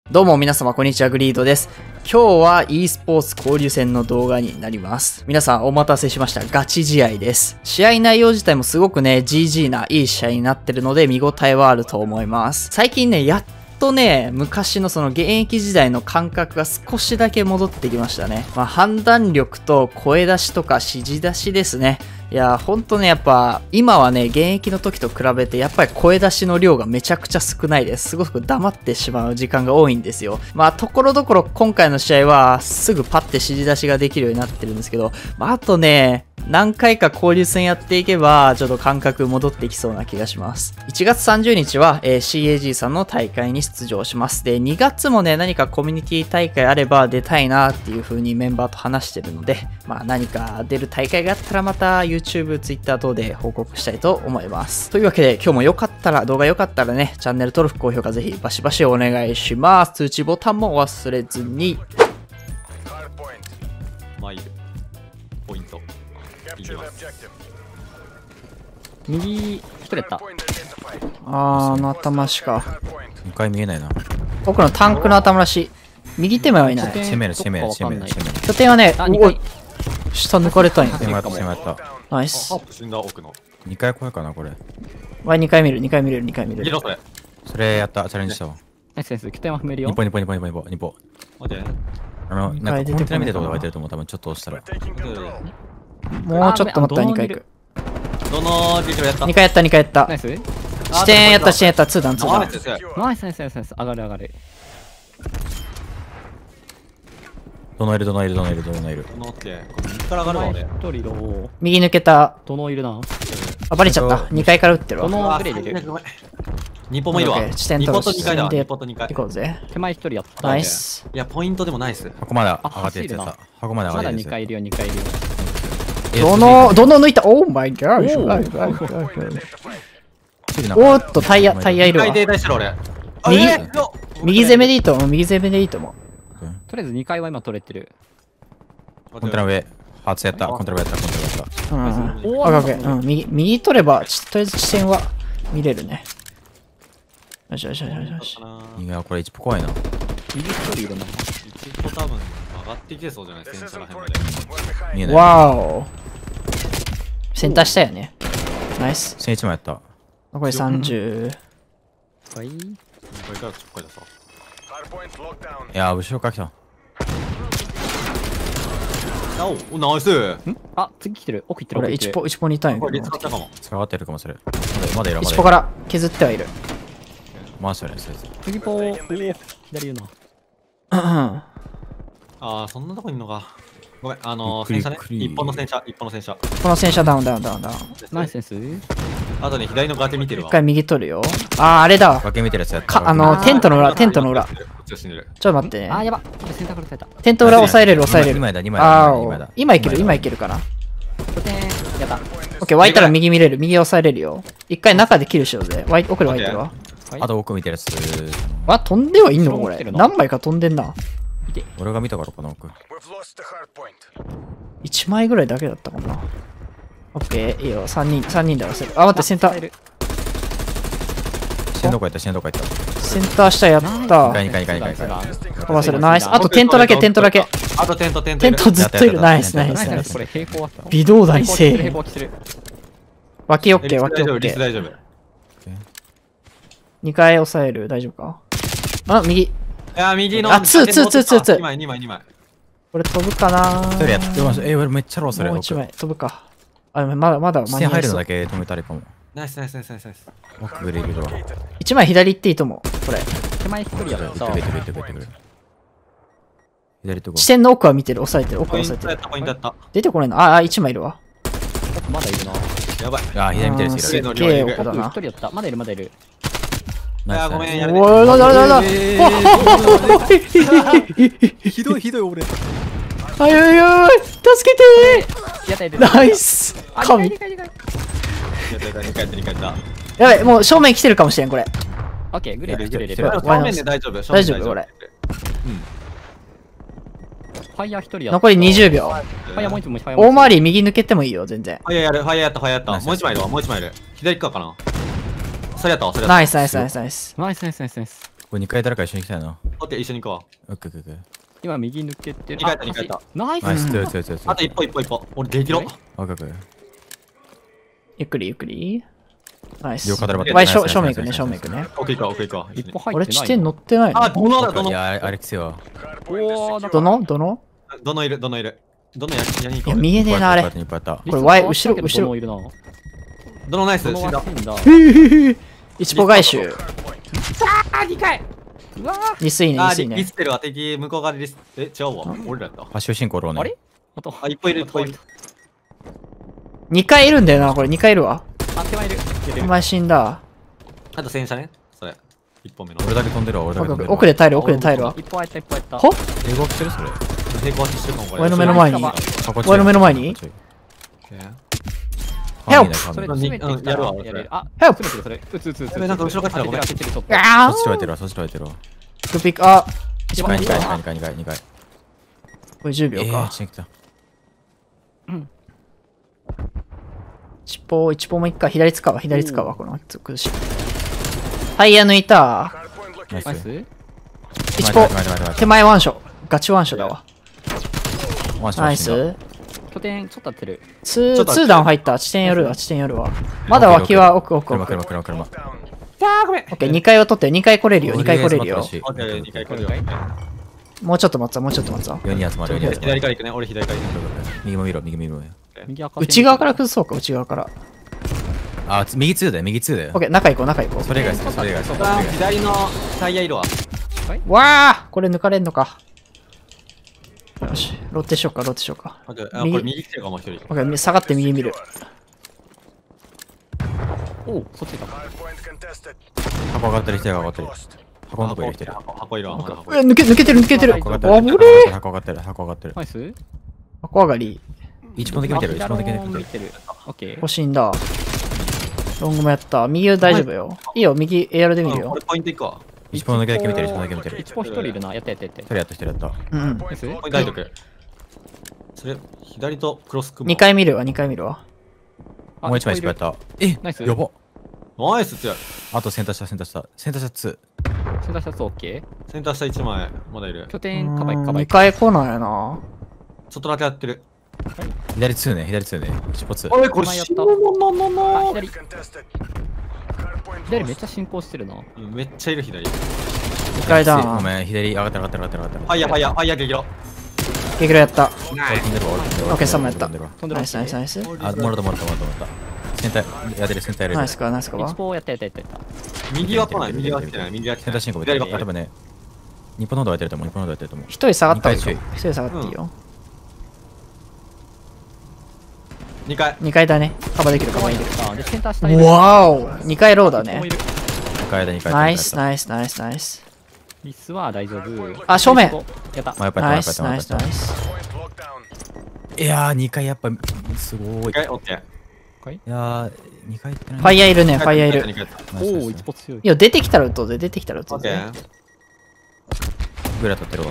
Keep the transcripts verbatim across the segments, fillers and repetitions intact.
どうも皆様こんにちは、グリードです。今日は e スポーツ交流戦の動画になります。皆さんお待たせしました。ガチ試合です。試合内容自体もすごくね、ジージー ないい試合になってるので見応えはあると思います。最近ね、やっとね、昔のその現役時代の感覚が少しだけ戻ってきましたね。まあ判断力と声出しとか指示出しですね。いやーほんとね、やっぱ今はね、現役の時と比べてやっぱり声出しの量がめちゃくちゃ少ないです。すごく黙ってしまう時間が多いんですよ。まあところどころ今回の試合はすぐパッて指示出しができるようになってるんですけど、まあ、あとね、何回か交流戦やっていけばちょっと感覚戻ってきそうな気がします。いちがつさんじゅうにちは、えー、シーエージー さんの大会に出場します。で、にがつもね、何かコミュニティ大会あれば出たいなっていう風にメンバーと話してるので、まあ何か出る大会があったらまた YouTube、Twitter 等で報告したいと思います。というわけで今日もよかったら、動画よかったらね、チャンネル登録、高評価ぜひバシバシお願いします。通知ボタンも忘れずに。 マイルポイント右一人やった。 あー、あの頭しか。 にかい見えないな。 奥のタンクの頭らしい。右手目はいない。 攻める攻める攻める攻める。 拠点はね、 あ、 おいにかい。 下抜かれたんや。 攻めた攻めた。 ナイスハー。プ死んだ奥のにかい来いかなこれ。 わい、にかい見る、にかい見れる、にかい見れる。 見ろそれそれやったチャレンジしたわ。 ナイスナイス。拠点は踏めるよ。 ニポニポニポニポニポニポ。 待ってあのなんかにかい出てこないコンテナ見てるとこがいてると思う。多分ちょっと押したら。 もうちょっと待ったらにかい行く。 どのディテルやったにかいやった、にかいやったナイ。ス視点やった、視点やった、ツー段、ツー段。 ナイスナイスナイスナイスナイスナイス。上がる上がる。 どのいるどのいるどのいるどのいる。 このオッケーこれ右から上がるわ俺一人の右抜けた。 どのいるな。 あ、バレちゃった。にかいから撃ってるどわ。 のグレーでいる。 日本もいるわオッケー地点日と本とにかいだわで日本とにかい行こうぜ。 手前一人やった。 ナイス。 いやポイントでもないっす箱まで上あがってやつやった走る。 箱まで上がまだってやつ。 にかいいるよ、にかいいるよ。 どの、どの抜いた。オーマイガー。おーっと、タイヤ、タイヤいるわにかい。停滞してる俺右あえーよ右攻めでいいと思う。右攻めでいいと思う。 とりあえずにかいは今取れてる。 コンテナ上。ハーツやった。コンテナ上やった。コンテナ上やった。 うん。 おあ、オッケー。うん。右、右取れば、ちとりあえず地点は見れるね。よしよしよしよし。 いやこれ一歩怖いな。 右一人いるな。 一歩多分上がってきてそうじゃない戦車らへんまで見えない。 わーお。センター下やね。ナイス。 千一枚やった。 残りさんじゅう。 はい。 これからちょっこいださいや後ろから来た。 あおナイスんあ、次来てる。奥行ってる。 これいちポ、いちポにいたんやこれけど。 リツ使ったかも下がってるかもそれ。まだいるまだいる。 いちポから削ってはいる。 回したねそいつ。 次ポー。左言うな。 うん。 ああそんなとこにいんのかごめんあのーゆっ戦車ねくりゆっくり一本の戦車一本の戦車この戦車ダウンダウンダウンダウン。 ナイスナイス。 あとね左の崖見てるわ一回右取るよ。あー、あれだわ。 崖見てるやつやった。 か、あの、テントの裏、テントの裏。ちょこっちは死んでるっと待ってあー、 ね。 やば。これ選択された。 テント裏押さえれる、押さえれる。 にまいだにまいだあにまいだー、今いける、今いけるかな。 拠点やった。 オッケー、湧いたら右見れる。右押さえれるよ。一回中でキルしようぜ。湧い奥で湧いてるわ。 あと奥見てるやつ。 あ、飛んではいんのこれ。 飛んでるな何枚か飛んでんな。 俺が見たからかな奥。 いちまいぐらいだけだったかな。オッケー、いいよ。さんにん、さんにんで合わせる。あ、待って、センター。 死んどこやった死んどこやった。 センター下やったにかいにかいにかいにかいにかい。 飛ばせる。ナイス。あとテントだけ、テントだけ。 あとテントテントテントずっといる。 やったナイス、ナイス、 やったナイス。 これ平行あった。 微動だにせえへん。 平行してる。 脇オッケー、脇大丈夫オッケー。 リス大丈夫にかい押さえる。大丈夫かあ、右。 いや右のあツーツーツーツーツーにまいにまいにまいこれ飛ぶかな一人やった。え、俺めっちゃローそれ。 もういちまい飛ぶか。あ、まだまだ間に合いそう視点入るのだ。け止めたらいいかも。 ナイスナイスナイスナイスナイス奥グレールドは。 いちまい左行っていいと思う。これ。 手前一人やった。 行ってくれ行ってくれ行ってくれ。左とこ地。点の奥は見てる。押さえてる。奥ポは押さえてる。 イントやったポイントやった出てこないのあ、あ、いちまいいるわ。 まだいるな。 やばいあ、左見てるやついる。 すっげえ奥だ奥一な。 人やった。まだいるまだいる。 いやごめんやるおい、だだだだひどいひどい俺。 はいはいはい助けやったやった。 てナイス神でかいでかいでかい。 やったやったにかいやったにかいやっやばい、もう正面来てるかもしれん、これ。 オッケー、グレールグレール。 来てるた正面で大丈夫正面大で丈夫俺。 ファイヤー一人やった。 残りにじゅうびょう。 ファイヤーもう一もファイヤーもう一大回り右抜けてもいいよ、全然。 ファイヤーやるファイヤーやったファイヤーやったもう一枚いるわもう一枚いる左行くかかなそれやったわそれやったナイスナイスナイスナイス。 ナイスナイスナイスナイス。 これにかい誰か一緒に来たいな。 オッケー、一緒に行こう。 オッケーオッケー。 今右抜けてる。 二回やった二回やったナイス。 ナイス、強い強い強い強い。 あと一歩一歩一歩。俺、できろ。 オッケーオッケー。 ゆっくりゆっくり。ナイス。 両肩で待って前正正面行くね、正面行くね。 オッケー行こう、オッケー行こう。 一歩入ってない。 俺地点乗ってないあ、 の。 どのだ、どの。 いや、あれきついわ。 おー、 どのどのどのいる、どのいる。どのややに行いや、 こう。 見えねえな、あれ。 いっぱいあったいっぱいあっこれ Y 後ろ後ろろいるな。 どのナイス、 どの死んだ。 は死んだ。 一歩回収。 あ、にかい。うわー。 リスいいね、 あー、 リスいいね。 リリスってるわ。敵、向こう側でリス。え、違うわ。俺らやった。 た。発祥進行ローね。 あれあと、 あ、一歩いる、一歩いる。 にかいいるんだよな、これにかいいるわ。 あ、手前いる。 お前死んだ。 あと戦車ね。それ。一本目の。 俺だけ飛んでるわ、俺だけ飛んでるわ。 奥で耐える、奥で耐えるわ。 一歩入った、一歩入った。 ほ英語来てるそれ。 平行してるかも、これ。 俺の目の前に。俺の目の前にヘルプそれうん詰めてきたらやるわやれる。あ、 Help 詰めてる、それ。うつうつうつ。 やべなんか後ろから来たらごめん開けてる、開けてる、 あそっち取られてるわ、そっち取られてるわ。 ーピック、あ、 にかいにかいにかいにかいにかいにかい。 これじゅうびょうえー、 か。 一緒に来た。 一歩、一歩もいっか、左使うわ、左使うわ、この崩し。タイヤ抜いた。 ナイス。 ナイス。 一歩待って待って待って待って手前ワンショ。ガチワンショだわ。 ワンショットナイ死んだ。 ス。 拠点、ちょっと当てる。 ツー、 ちょっとツーダウン入った。地点寄るわ、地点寄るわ。まだ脇は奥奥車奥。 車車車。 あー、ごめん。 オッケー、にかいを取って、にかい来れるよ、にかい来れるよ。 オッケー、にかい来るよ。 もうちょっと待つわ、もうちょっと待つわ。 よにん集まるよにん集まる。 左から行くね。俺左から行くね。 右も見ろ、右も見ろ。 右赤内側から崩そうか、内側から。 あ、つ右にだよ、右にだよオッ。ケー、中行こう、中行こそれ以外です、それ以外です。それ以あー、 外左のタイヤいるわ。 う。わあ、これ抜かれんのか。よし、ロッテしようか、ロッテしようか。 オッケー、あ、これ右来てるかも、一人。 オッケー、下がって右見る。 おう、そっちか。 箱上がってる人が上がってる。箱のとこにいる人いる。 箱箱いるわ。まだ箱え、抜け、抜けてる、抜けてる。 箱あぶれえ。 箱上がってる、箱上がってる。 ナイス。 箱上がり。 一本だけ見てる、一本だけ見てる。 見てる。オッケー。 欲しいんだ。ロングもやった。右は大丈夫よ。いいよ、右エアロで見るよこれ。ポイントいくわ。 一本だけ見てる、一本だけ見てる。 一歩一人いるな。やったやったやった一。人やった、一人やった。 うんうん。 ナイス。 ポイント入っとく。それ、左とクロス組むわ。 にかい見るわ、にかい見るわ。 あもう一枚失敗やった。えナイスやば。 ナイス強い。 あとセンター下、センター下。センター下ツセンターシャツオッケー。 センター下いちまい、まだいる。 拠点、カバイカバイ。 にかい来ないな。 ちょっとだけやってる。 ー。左ツーね、左ツーね。一歩ツー。 おい、これ、 前やった死ぬもののあ、 の左。左めっちゃ進行してるな。 めっちゃいる左。フにかいだな。 ごめん、左上がってる上がってる上がってる上がってる。 ァイヤー、ファイヤー、ファイヤー激ロ。 ゲグロやった。 ナイ飛んでるわ、俺飛んでるわ。 オッケー、さんもやった。 飛んでるわ飛んでるナイスナイスナイス。 あ、もらったもらったもらったもらった。センター、やってる、センターやる。 ナイスか、ナイスかわ。 一歩やったやったやったやった。 右は来ない、右は来てない、右は来てない。 センター進行見てる。 左が多分ね、日本の方やってると思う、日本の方やってると思う。 一人下がった方がいいにかいよ。一人下がっていいよ。 にかい。 にかいだね。カバーできる、カバーできる。 あ、で、センター下にいる。 わお !にかいローだね一歩もい。るにかいだ、にかいだ。 ナイス、ナイス、ナイス、ナイス。 リスは大丈夫。 あ正面やった。 まあ、やっぱり、 ナイス、 やっぱり、 ナイス、ナイス。 いやー、にかいやっぱ、すごい。 にかい、オッケー。 いやー、にかいってない。 ファイヤーいるね、ファイヤーいる。 にかいおお、一歩強い。 いや、出てきたら撃とうぜ、出てきたら撃とうぜ。 オッケー。 ぐらい立ってるわ。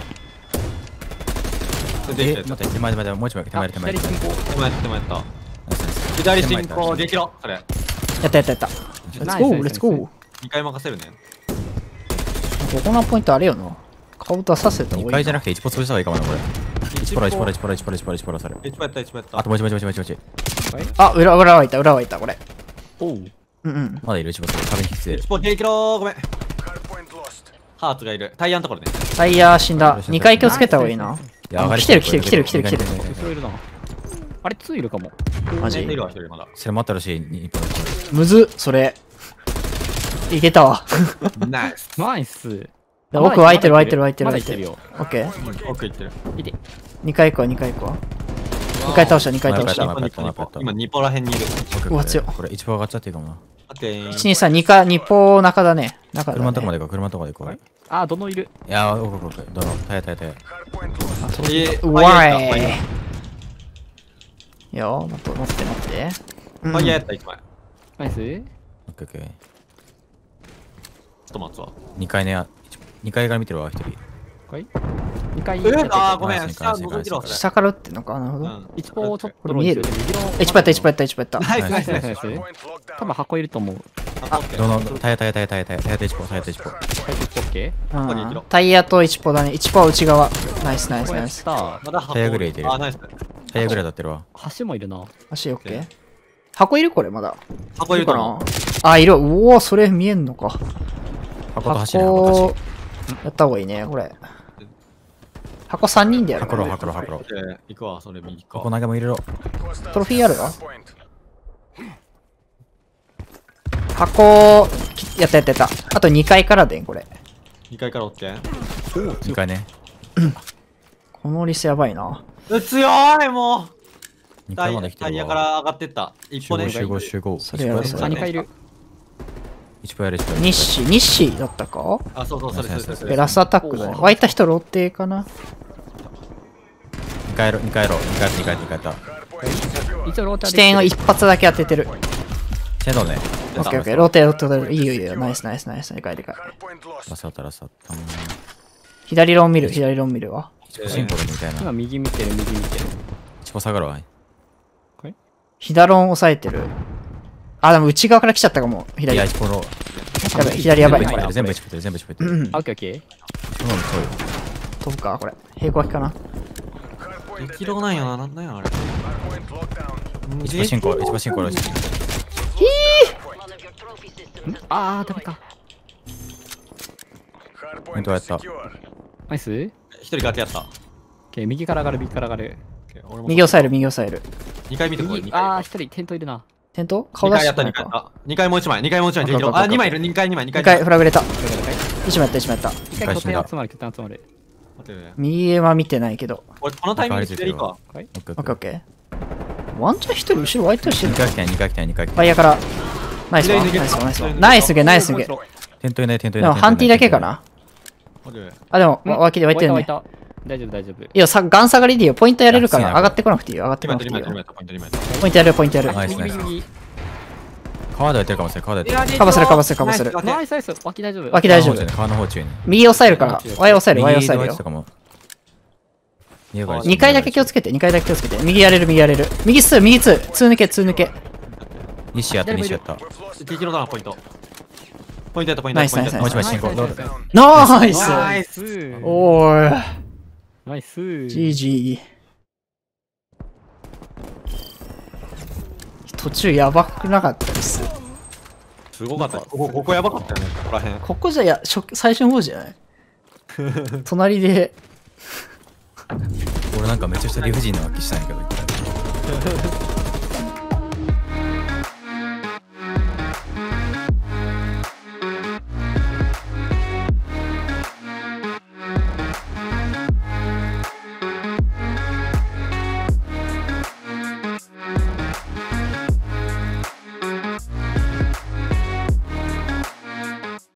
でえ、待って、手前手前手前、もう一枚、手前手前。 左進行。 手前手前やった。 ナイスナイス左進行激ロ。それ。 やったやったやった。レッツゴー、レッツゴー。こにかい任せるね。 このポイントあれよな。カウンターさせた方にがいいな。 かいじゃなくていち歩潰した方がいいかもな、これ。いちポラいちポラいちポラいちポラいちポラいちポラそれ。 いちもやった、いちもやった。 あともういちもういちもういちもういち。 あ、裏、裏はいた、裏はいた、これ。 おう。 うんうん。 まだいるいち歩壁に引きつける一。歩激ロごめん。ハーツがいる。タイヤのところね。 タイヤー死んだ。にかい気をつけた方がいいな。 いや上がり来てる来てる来てる来てる来てる後ろいるな。あれ、ツーいるかも。 マジいるわ、一人まだ。 それもあったらしい、日本むずっ、それ。いけたわ。 ナイス。 ナイス。 奥空いてる空いてる空いてる空いてる。 まだいってるよ。 オッケー。 奥行ってる。 いて。 にかい行くわ、にかい行くわ。にかい倒した、にかい倒した。 まだいったまだいった今、ニポらへんにいる。 うわ強っこれいち歩上がっちゃっていいかもな。 オッケー。 いち、に、さん、にか、に歩中だね。中だね。 車のとこまで行こう、車のとこまで行こう。 あ、どのいる。 いやー、おこおこ、どの、耐え耐え耐え。 えうわい。よ、乗って乗って乗って。 ファイヤーやった、いちまい。ちょナイス。 オッケーオッケー。 っと待つわ。 にかいね、にかいから見てるわ、一人。 はい。 にかい。 えー、あー、ごめん。 ナイス下覗いてろ。それ下から撃ってんのかなるほど。 うん。 一歩ちょっとこれ見える右のいちポやった、いちポやった、いちポやった。 ナイスナイスナイス。 ナイスナイス。多分箱いると思う。 あ、オッケー。 どの、タイヤタイヤタイヤタイヤタイヤタイヤタイヤタイヤタイヤ回復オッケー。 うんタイヤといちポだね。いちポは内側。ナイスナイスこうやっナイス。 た。 まだ箱タイヤぐらいいてるあ、ナイス。 タイヤぐらいだってるわ。 橋もいるな。 足オッケー。箱いるこれまだ。 箱いるかな。 あ、いる。うおー、それ見えんのか。 箱と橋ね、箱と箱、やった方がいいね、これ。箱さんにんでやる。 箱ろ、箱ろ、箱ろオッ。ケー行くわ、それ右か。 箱投げも入れろ。 トロフィーあるわ。箱、きやったやったやった。あとにかいからでん、これ。 にかいからオッケー。 にかいね。 このリスやばいな。 う強いもうにタイかいまで来てるわ。 タイヤから上がってった。一歩ね。 集合、集合。 それやろそれあ、にかいいる。 一歩やる、一歩やる。 日誌、日誌だったかあ、そうそう、それそれそれそえ、 れ。 ラスアタックだね。湧いた人ローテかなにかいやろ、にかいやろ。にかいやった、にかいやった、にかいやっ一応ローター視点を一発だけ当ててる。 た。シェドね。 オッケーオッケー、ローテローテローテ。いいよいいよ。ナイスナイスナイス。でかいでかい。 ラスアッタ、ラスアッタ。 左ロン見る、左ロン見るわ。 一歩シンボルみたいな。 今右見てる、右見てる。 一歩下がるわ。 左ロン押さえてる。あ、でも内側から来ちゃったかも。 い左。 や、 や一歩の。 ばい、左やばい。これ全部全部一歩ってる、全部一歩ってる。 うんあ、オッケーオッケー。 うん、そうよ。 飛ぶか、これ。平行空きかな。 激動なんよな、なんなんやあれ。 一歩進行、一歩進行。 あー、ダメか。 ポイントやった。 ナイス。オッ一人ガテやった。 ケー、右から上がる、右から上がる。 俺も右押さえる、右押さえる。 にかい見てこい。 右、 にかいあー、一人、テントいるな。 点灯顔出にかいやった、 してないか。 にかいやった。にかいもう一枚、にかいもう一枚、激動。あ、にまいいる、にかいにまい、にかいにかいフラグれた。 了解了解。 一枚やった、一枚やった。 一回拠点集まる、拠点集まる。 待ってね右は見てないけど。 俺、このタイミングで左か。 はい。 オッケーオッケーオッケー。ワンチャン一人後ろ湧いてるしにかい来たい、にかい来たい、にかい来たい。 ワイヤーから。ナイスわ、ナ左抜けイスわ、ナイスわ。 左抜けナイスゲ、ナイスゲ。 テントいない、テントいない。 でも、ハンティだけかな。 オッケーあ、でも、わ脇で湧いてるね。 湧いた湧いた大丈夫、大丈夫。 いや、さ、ガン下がりでいいよ。ポイントやれるから、 いや上がってこなくていいよ。上がってこにまいやった、 なくていいよにまいやった、ポイントにまいやった。 ポイントやる、ポイントやる。 ナイスナイス右、右、右。 川でやってるかもしれない、川でやってる。 カバーするカバーするカバーするナイスナイスナイス。脇大丈夫。 脇大丈夫。 川の方中に。 右押さえるから。ワイヤー押さえる、ワイヤー押さえるよ右と。かも。右側にかいだけ気をつけて、にかいだけ気をつけて。右やれる、右やれる。右数、右数、ツー抜け、ツー抜け。 西やった、西やった。 激動だな、ポイント。ポイントやった、ポイントナイスやった。ポイントやったもう一枚進行。どうぞ。 ナイスナイス。 おーい。 ナイス。 ジージー。途中やばくなかったです。 すごかった。ここ、ここやばかったよね、ここら辺。 ここじゃ、や、初最初の方じゃない隣で。 俺なんかめっちゃした理不尽な脇したんやけど。